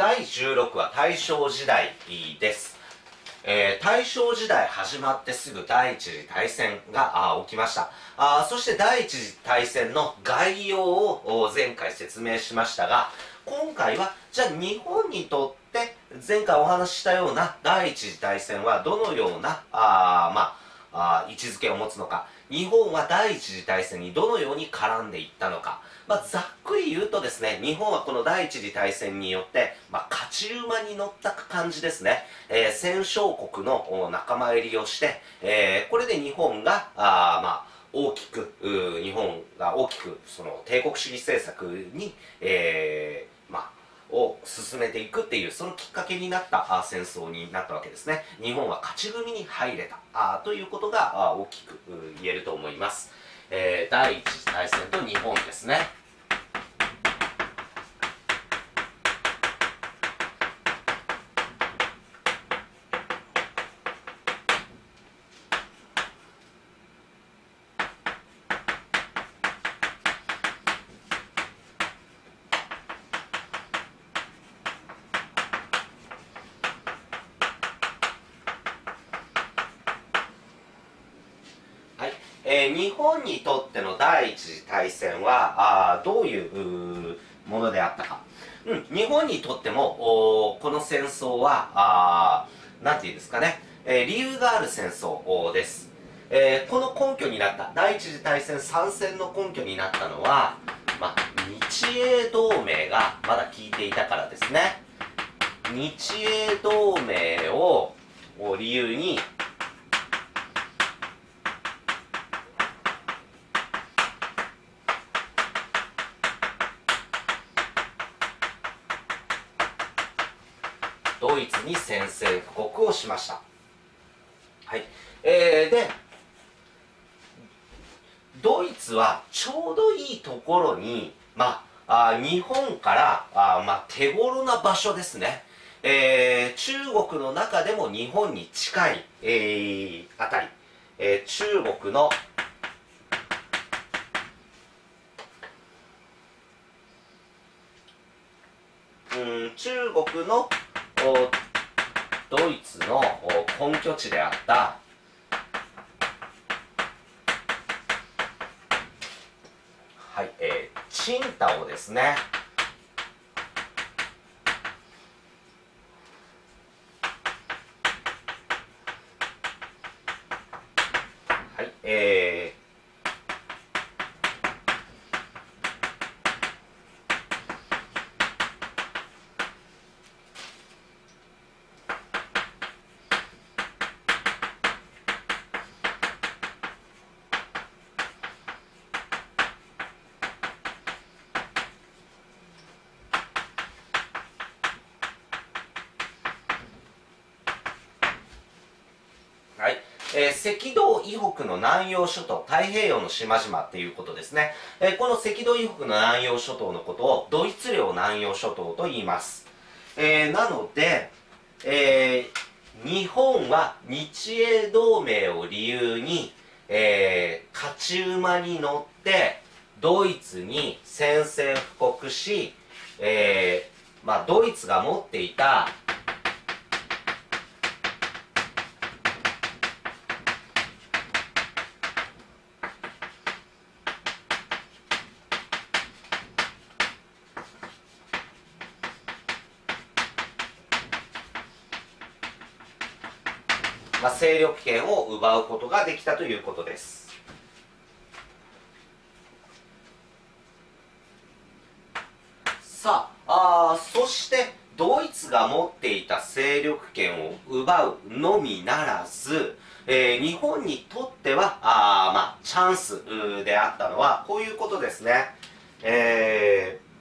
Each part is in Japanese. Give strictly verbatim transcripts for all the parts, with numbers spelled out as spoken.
だいじゅうろくわ大正時代です。えー、大正時代始まってすぐ第一次大戦が起きました。あそして第一次大戦の概要を前回説明しましたが、今回はじゃあ日本にとって前回お話ししたような第一次大戦はどのようなあまあ位置づけを持つのか、日本は第一次大戦にどのように絡んでいったのか、まあ、ざっくり言うとですね、日本はこの第一次大戦によって、まあ、勝ち馬に乗った感じですね。えー、戦勝国の仲間入りをして、えー、これで日本が、あまあ、大きく、日本が大きく、その帝国主義政策に、えー、まあ、を進めていくっていう、そのきっかけになったあ戦争になったわけですね。日本は勝ち組に入れたあということがあ大きく言えると思います。えー、第一次大戦と日本ですね。えー、日本にとっての第一次大戦はあどういうものであったか、うん、日本にとってもこの戦争はあなんていうんですかね、えー、理由がある戦争です、えー、この根拠になった第一次大戦参戦の根拠になったのは、まあ、日英同盟がまだ効いていたからですね。日英同盟を理由にドイツに宣戦布告をしました。はい。えー、で、ドイツはちょうどいいところに、まあ、あ日本からあ、まあ、手頃な場所ですね。えー、中国の中でも日本に近い、えー、あたり、えー、中国のうん中国のドイツの根拠地であったはい、えー、チンタオですね。はい、えーえー、赤道以北の南洋諸島、太平洋の島々っていうことですね。えー、この赤道以北の南洋諸島のことをドイツ領南洋諸島と言います。えー、なので、えー、日本は日英同盟を理由に、えー、勝ち馬に乗ってドイツに宣戦布告し、えーまあ、ドイツが持っていたまあ、勢力圏を奪うことができたということです。さあ、あそしてドイツが持っていた勢力圏を奪うのみならず、えー、日本にとってはあ、まあ、チャンスであったのはこういうことですね。えー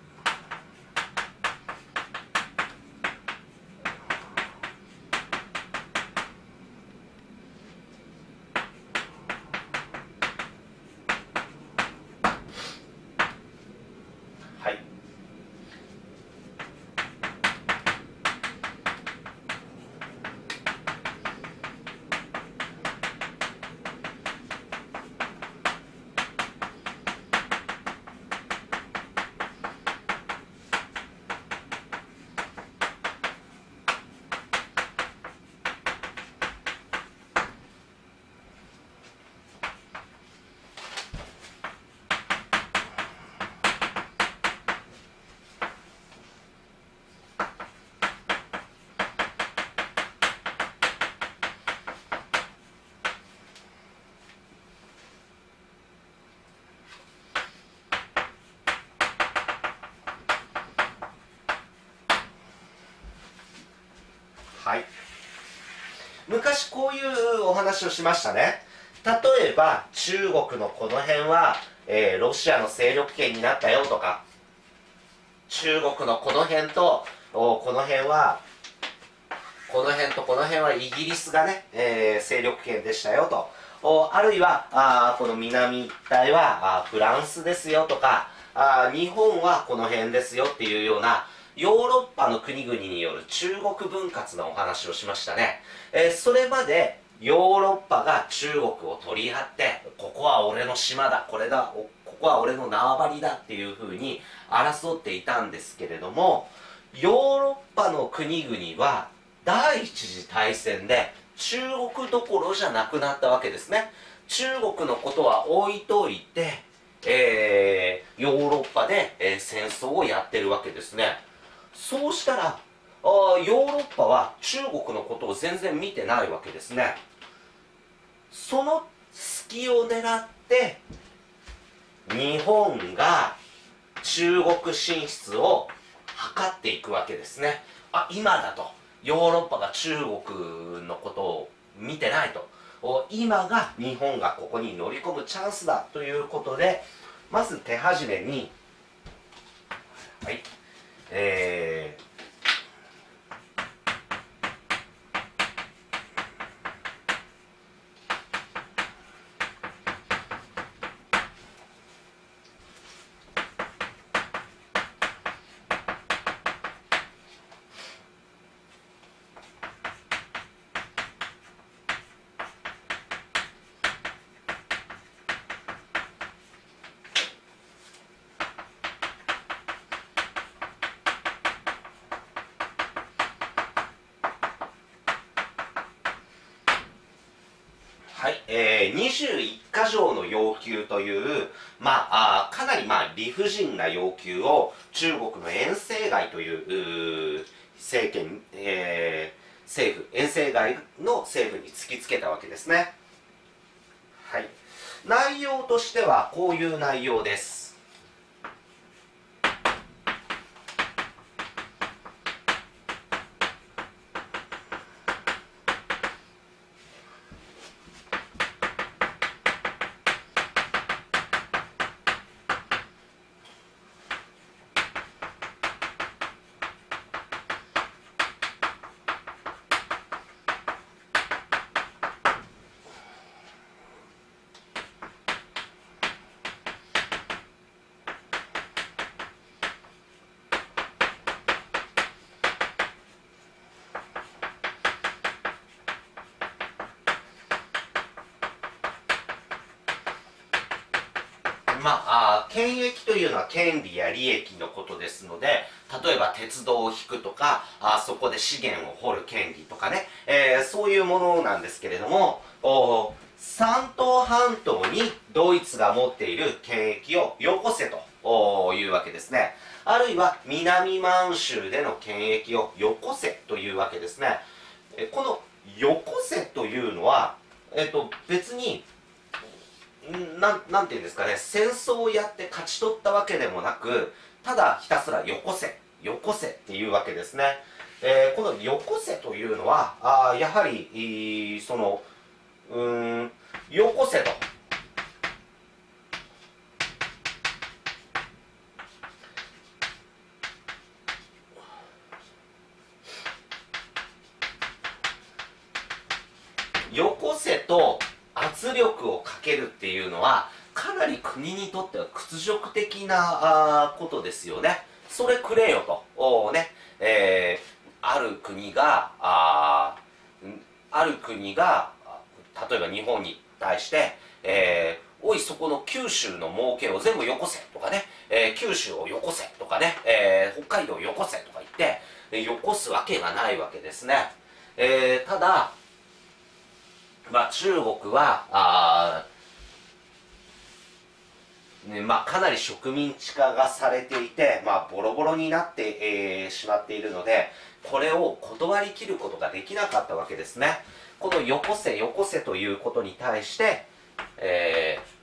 はい。昔こういうお話をしましたね。例えば中国のこの辺は、えー、ロシアの勢力圏になったよとか、中国のこの辺とこの辺はこの辺とこの辺はイギリスがね、えー、勢力圏でしたよと、おあるいはあこの南一帯はあフランスですよとか、あ日本はこの辺ですよっていうようなヨーロッパの国々による中国分割のお話をしましたね。えー、それまでヨーロッパが中国を取り合って、ここは俺の島だ、これだ、ここは俺の縄張りだっていう風に争っていたんですけれども、ヨーロッパの国々は第一次大戦で中国どころじゃなくなったわけですね。中国のことは置いといて、えー、ヨーロッパで、えー、戦争をやってるわけですね。そうしたらあヨーロッパは中国のことを全然見てないわけですね。その隙を狙って日本が中国進出を図っていくわけですね。あ、今だとヨーロッパが中国のことを見てないと、今が日本がここに乗り込むチャンスだということで、まず手始めに、はい、えーはい、えー、にじゅういっか条の要求という、まあ、あかなり、まあ、理不尽な要求を中国の遠征外という、う政権、えー、政府、遠征外の政府に突きつけたわけですね。はい、内容としてはこういう内容です。まあ、あ権益というのは権利や利益のことですので、例えば鉄道を引くとか、あそこで資源を掘る権利とかね、えー、そういうものなんですけれども、お山東半島にドイツが持っている権益をよこせというわけですね。あるいは南満州での権益をよこせというわけですね。えこのよこせというのは、えっと、別になん、なんていうんですかね、戦争をやって勝ち取ったわけでもなく、ただひたすらよこせ、よこせっていうわけですね。えー、このよこせというのは、あやはり、その、うーん、よこせと。よこせと圧力をかけるっていうのはかなり国にとっては屈辱的なあことですよね。それくれよとおね、えー、ある国があある国が例えば日本に対して、えー、おいそこの九州の儲けを全部よこせとかね、えー、九州をよこせとかね、えー、北海道をよこせとか言ってよこすわけがないわけですね。えー、ただまあ、中国はあ、ねまあ、かなり植民地化がされていて、まあ、ボロボロになって、えー、しまっているので、これを断り切ることができなかったわけですね。このよこせよこせということに対して、えー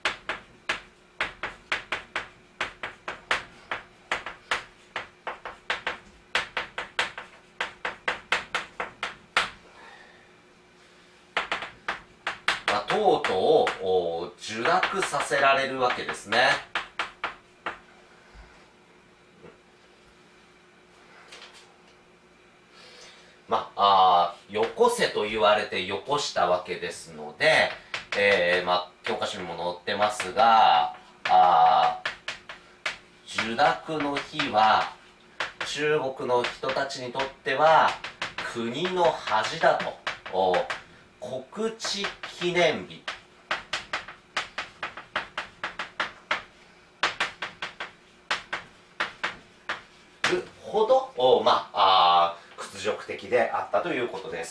京都を受諾させられるわけですね。まあ、あよこせと言われてよこしたわけですので、えー、まあ、教科書にも載ってますが、あ受諾の日は中国の人たちにとっては国の恥だと。国恥記念日ほど、まあ、あ屈辱的であったということです。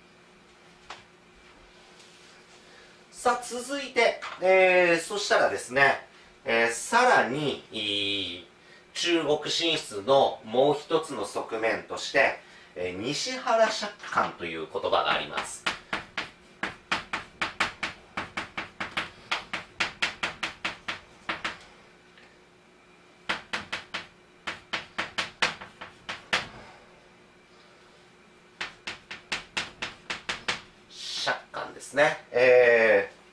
さあ続いて、えー、そしたらですね、えー、さらに中国進出のもう一つの側面として、えー、西原借款という言葉があります。借款ですね。えー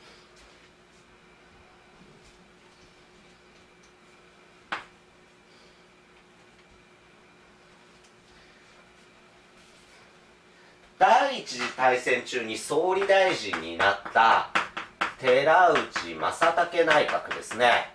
第一次大戦中に総理大臣になった寺内正武内閣ですね。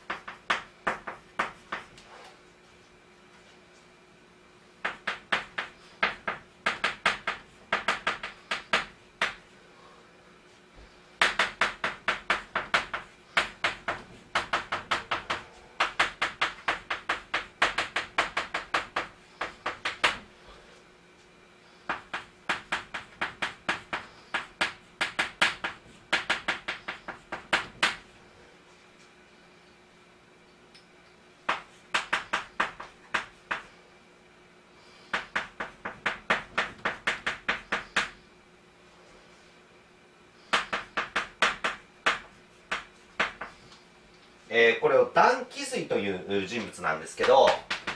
えー、これを段祺瑞という人物なんですけど、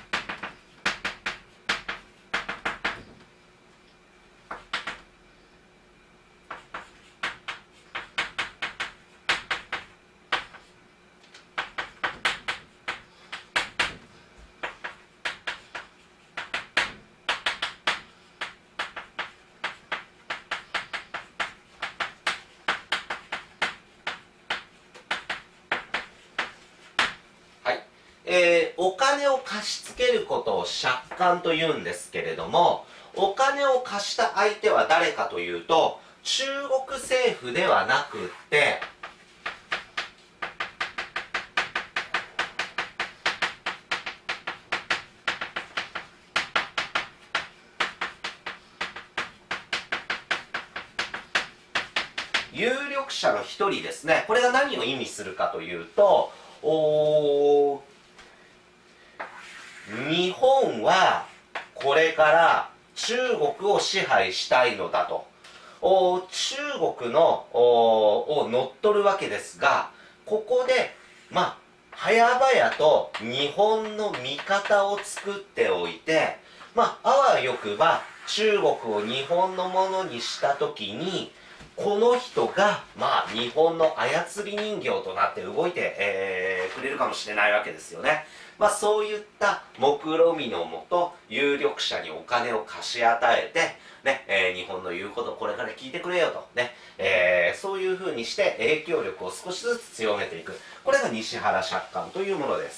えー、お金を貸し付けることを借款というんですけれども、お金を貸した相手は誰かというと、中国政府ではなくって、有力者の一人ですね。これが何を意味するかというと、お日本はこれから中国を支配したいのだと。お中国のおを乗っ取るわけですが、ここでまあ早々と日本の味方を作っておいて、まああわよくば中国を日本のものにした時に、この人がまあ日本の操り人形となって動いて、えー、くれるかもしれないわけですよね。まあそういった目論見のもと、有力者にお金を貸し与えて、ねえー、日本の言うことをこれから聞いてくれよと、ねえー、そういうふうにして影響力を少しずつ強めていく。これが西原借款というものです。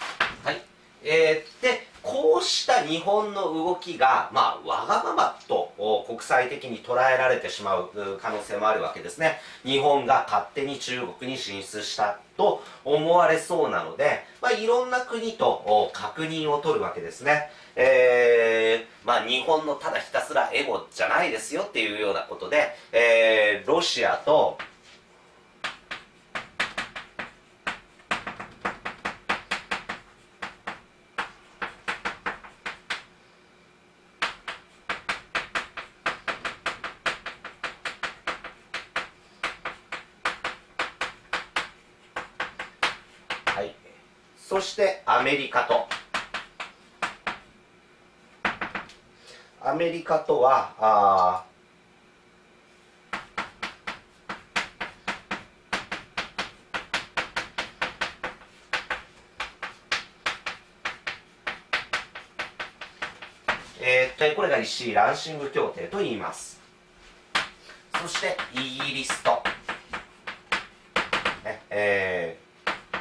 えー、でこうした日本の動きが、まあ、わがままとお国際的に捉えられてしまう可能性もあるわけですね。日本が勝手に中国に進出したと思われそうなので、まあ、いろんな国とお確認を取るわけですね。えー、まあ日本のただひたすらエゴじゃないですよっていうようなことで、えー、ロシアとはい、そしてアメリカとアメリカとはあえー、これが石井ランシング協定と言います。そしてイギリスと、ねえー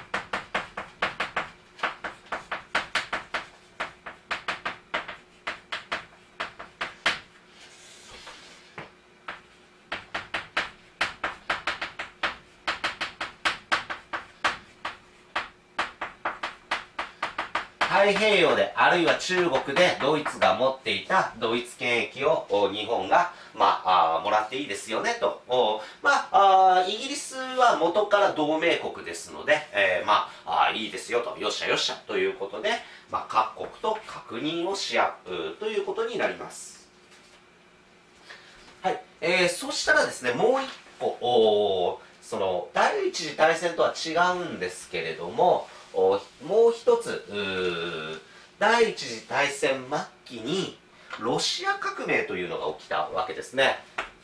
太平洋であるいは中国でドイツが持っていたドイツ権益を日本が、まあ、あもらっていいですよねと。まあ、あイギリスは元から同盟国ですので、えー、まあ、あいいですよと、よっしゃよっしゃということで、まあ、各国と確認をし合うということになります。はい、えー、そしたらですね、もう一個、おその第一次大戦とは違うんですけれども、もう一つ第一次大戦末期にロシア革命というのが起きたわけですね。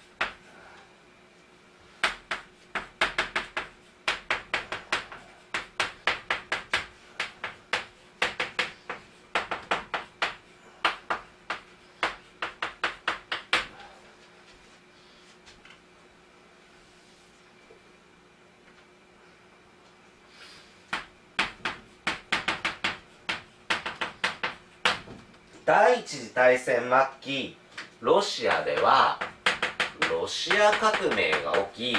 第一次大戦末期、ロシアではロシア革命が起き、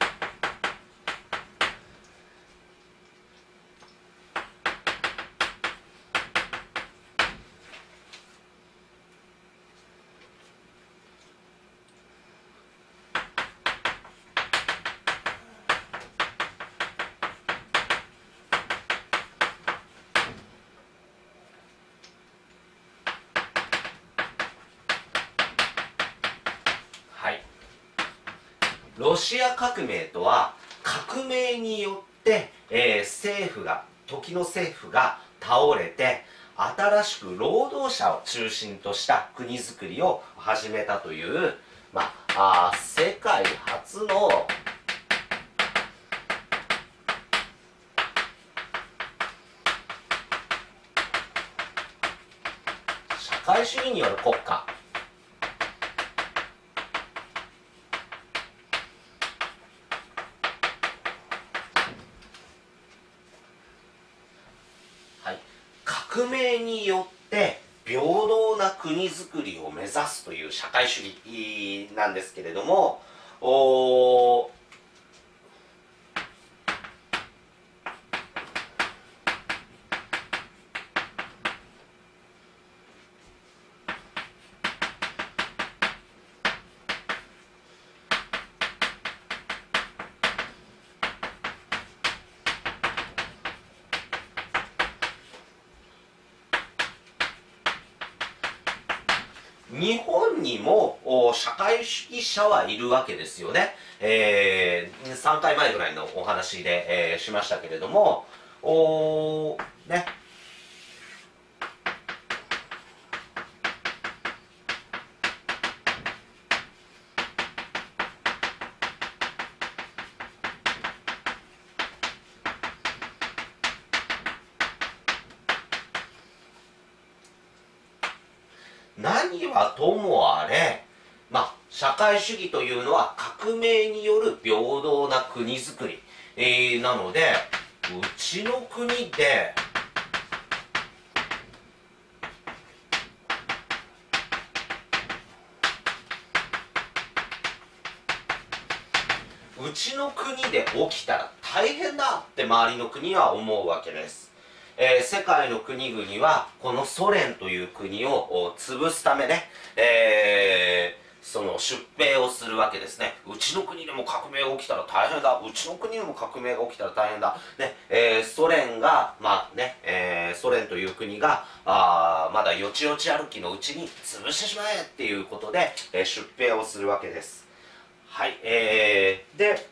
ロシア革命とは革命によって、えー、政府が時の政府が倒れて新しく労働者を中心とした国づくりを始めたという、まあ、あ世界初の社会主義による国家革命によって平等な国づくりを目指すという社会主義なんですけれども、お日本にも社会主義者はいるわけですよね。えー、さんかいまえぐらいのお話で、えー、しましたけれども、おね。何はともあれ、まあ、社会主義というのは革命による平等な国づくり、えー、なのでうちの国でうちの国で起きたら大変だって周りの国は思うわけです。えー、世界の国々はこのソ連という国を潰すためね、えー、その出兵をするわけですね。うちの国でも革命が起きたら大変だ、うちの国でも革命が起きたら大変だ、ねえー、ソ連がまあね、えー、ソ連という国があまだよちよち歩きのうちに潰してしまえっていうことで、えー、出兵をするわけです。はい、えー、で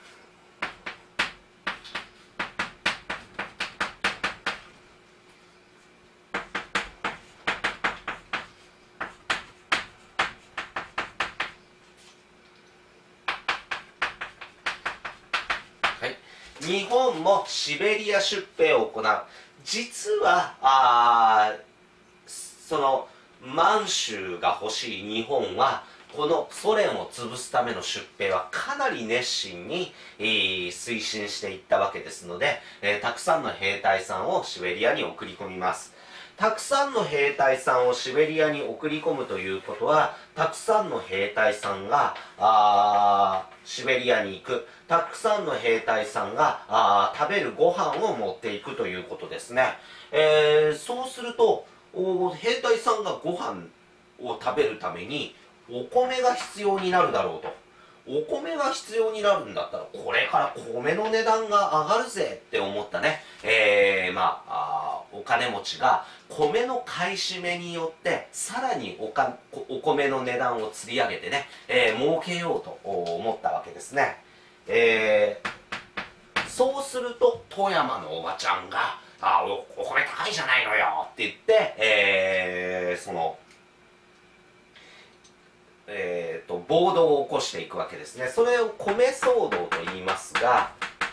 日本もシベリア出兵を行う。実はあその満州が欲しい日本はこのソ連を潰すための出兵はかなり熱心に、えー、推進していったわけですので、えー、たくさんの兵隊さんをシベリアに送り込みます。たくさんの兵隊さんをシベリアに送り込むということは、たくさんの兵隊さんがあシベリアに行く、たくさんの兵隊さんがあ食べるご飯を持っていくということですね。えー、そうすると兵隊さんがご飯を食べるためにお米が必要になるだろうと。お米が必要になるんだったらこれから米の値段が上がるぜって思ったね、えー、まあ、あお金持ちが米の買い占めによってさらにおかお米の値段を釣り上げてね、えー、儲けようと思ったわけですね。えー、そうすると富山のおばちゃんが「あおお米高いじゃないのよ」って言って、えー、そのえーと、暴動を起こしていくわけですね。それを米騒動と言いますが、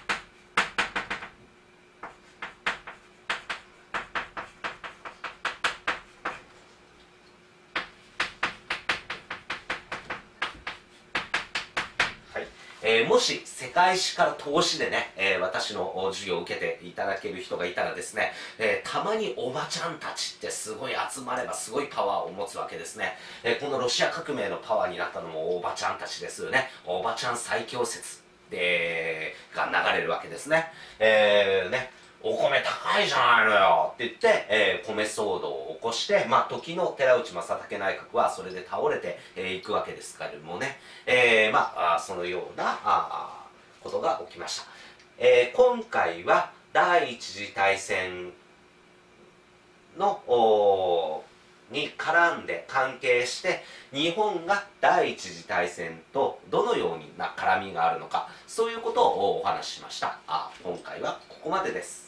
えー、もし世界史から投資でね、えー、私の授業を受けていただける人がいたらですね、えー、たまにおばちゃんたちってすごい集まればすごいパワーを持つわけですね。えー、このロシア革命のパワーになったのもおばちゃんたちですよね。おばちゃん最強説でが流れるわけですね。えー、ねお米高いじゃないのよって言って、えー、米騒動を起こして、まあ、時の寺内正武内閣はそれで倒れてい、えー、くわけですけれどもね、えー、まあ、そのようなあことが起きました。えー、今回は第一次大戦のに絡んで関係して日本が第一次大戦とどのような絡みがあるのか、そういうことをお話ししました。あ今回はここまでです。